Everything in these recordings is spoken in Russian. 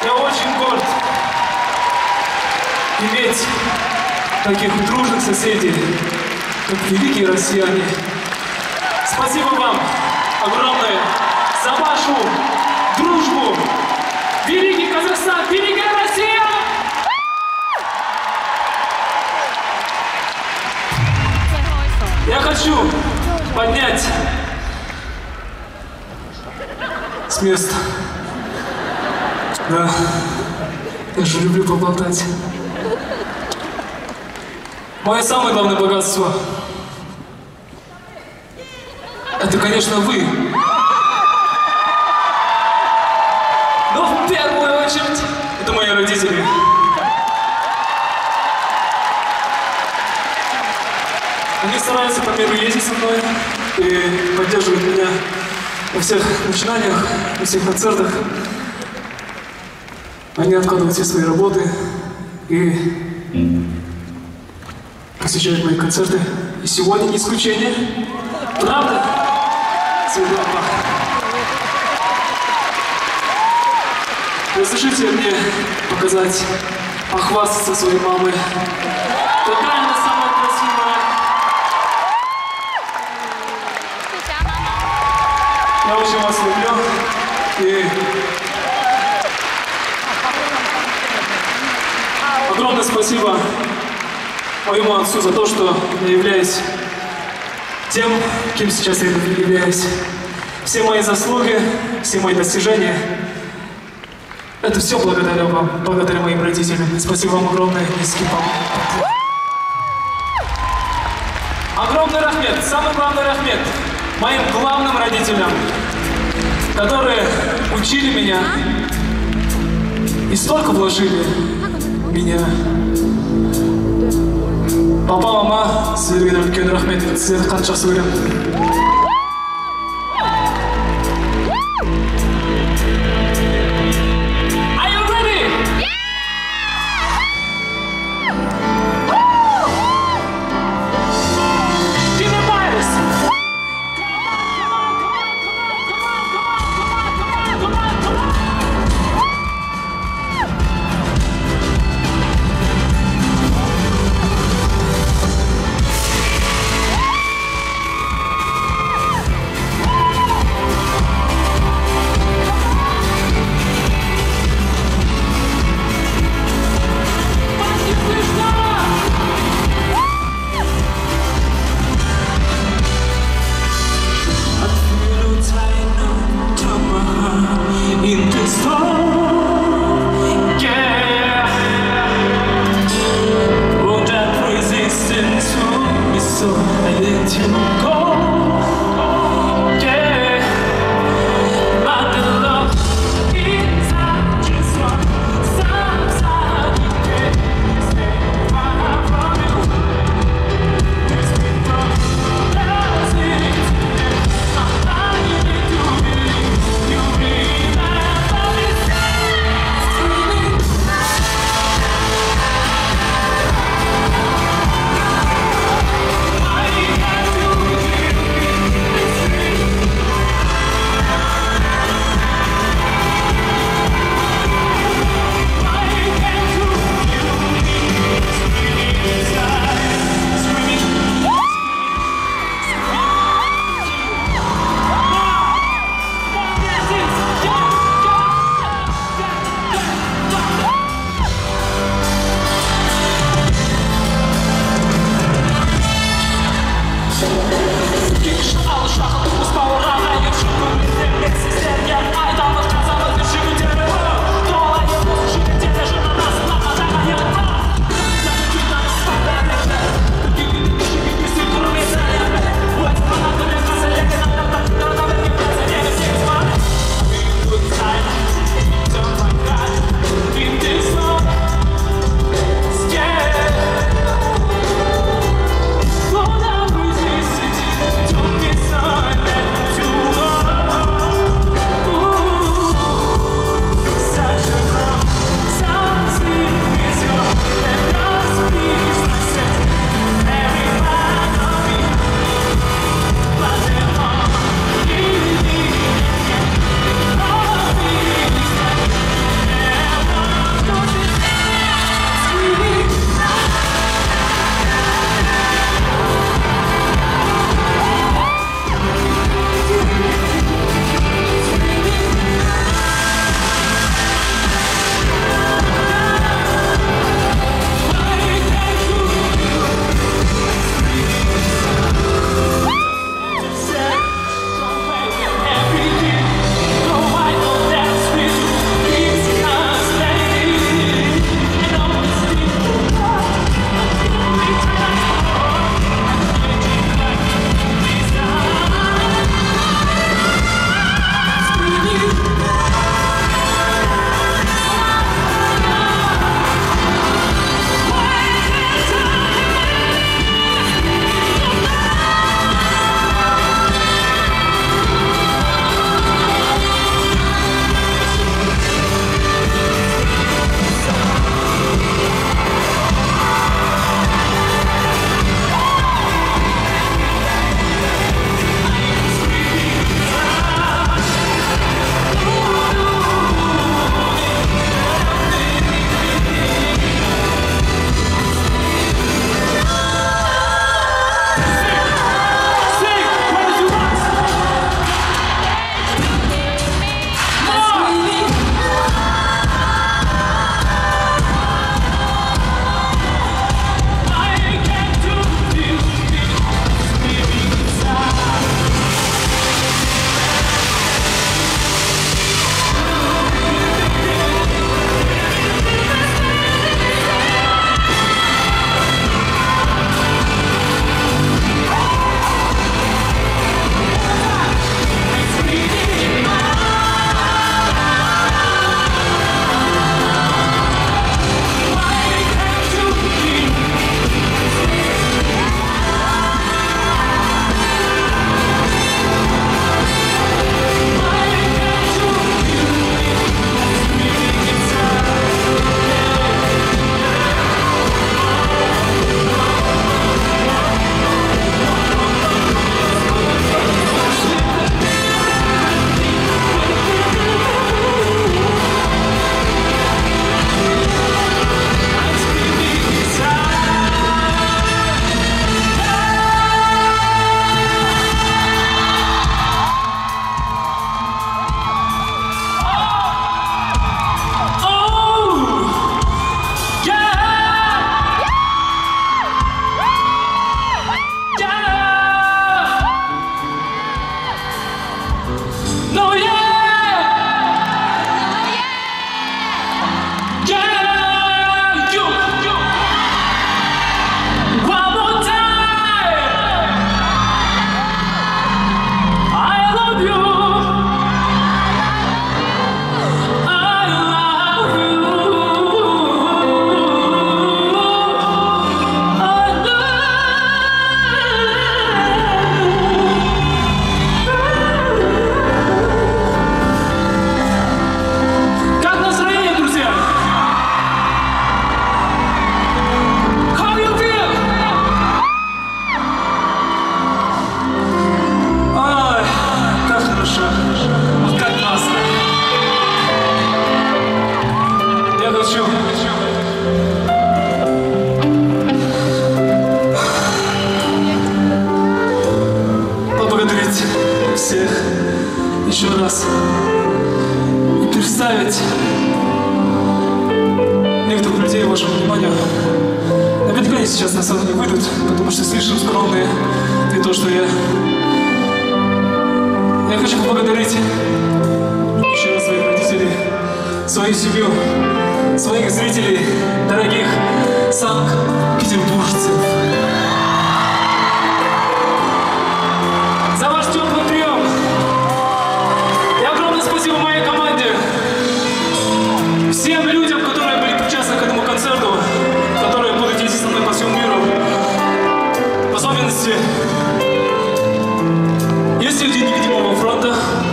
Я очень горд иметь таких дружных соседей, как великие россияне. Спасибо вам огромное за вашу дружбу. Великий Казахстан, великая Россия! Я хочу поднять с места. Да, я же люблю поболтать. Мое самое главное богатство — это, конечно, вы. Но в первую очередь это мои родители. Они стараются по миру ездить со мной и поддерживают меня во всех начинаниях, во всех концертах. Они откладывают все свои работы и посещают мои концерты. И сегодня не исключение. Правда? Всегда. Разрешите мне показать, похвастаться своей мамой. Какая она самая красивая. Я очень вас люблю. И огромное спасибо моему отцу за то, что я являюсь тем, кем сейчас я являюсь. Все мои заслуги, все мои достижения — это все благодаря вам, благодаря моим родителям. Спасибо вам огромное, низкий поклон. Огромный рахмет, самый главный рахмет моим главным родителям, которые учили меня и столько вложили в меня. Папа, мама, сіздерге де үлкен рахмет, сіздерді қатты жақсы көремін. талантливых людей вашему вниманию. Наверняка они сейчас на сцену не выйдут, потому что слишком скромные для того, что я хочу поблагодарить еще раз своих родителей, свою семью, своих зрителей, дорогих санкт-петербуржцев. За ваш теплый прием. И огромное спасибо моей команде, всем людям, которые были причастны к этому концерту, которые будут ездить со мной по всему миру. В особенности есть люди невидимого фронта.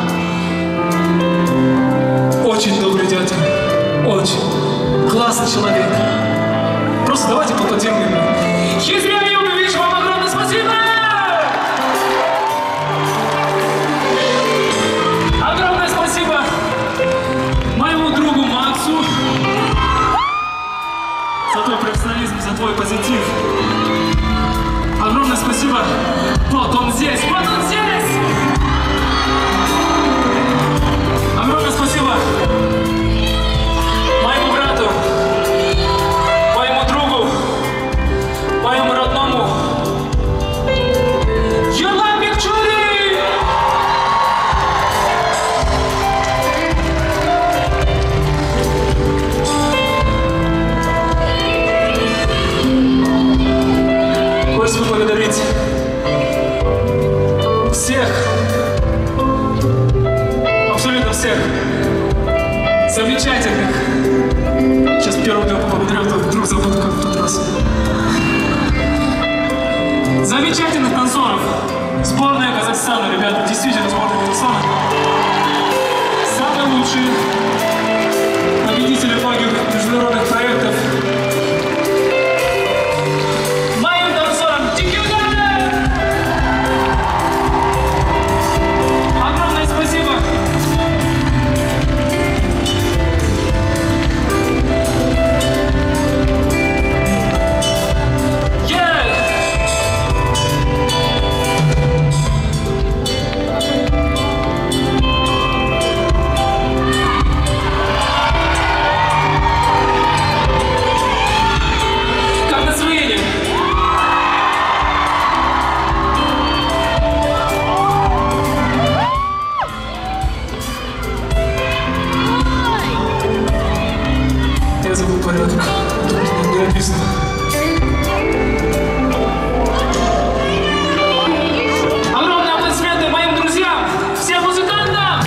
Очень добрый дядя, очень классный человек. Просто давайте поплатим ему. Хизрия Югович, вам огромное спасибо! Огромное спасибо моему другу Максу за твой профессионализм, за твой позитив. Огромное спасибо. Вот он здесь, вот он здесь! Огромное спасибо моему брату, моему другу, моему родному Юлам Бекчури! Хочется поблагодарить всех, абсолютно всех замечательных. Сейчас первым делом поблагодарю, а то вдруг забуду, как в тот раз. Замечательных танцоров. Сборная Казахстана, ребята, действительно сборная Казахстана. Самые лучшие победители многих международных проектов. Моим танцорам Дикюдане! Огромное спасибо! Забыл порядок. Тут не написано. Огромные аплодисменты моим друзьям, всем музыкантам!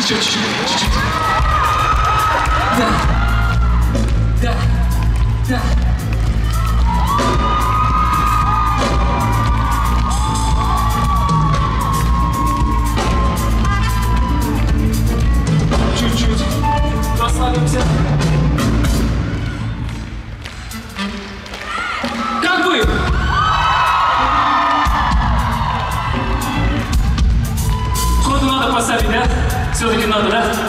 Еще чуть-чуть, чуть-чуть. Да. Да. Да. Чуть-чуть. Расслабимся. Как вы? Коду надо поставить, да? Все-таки надо, да?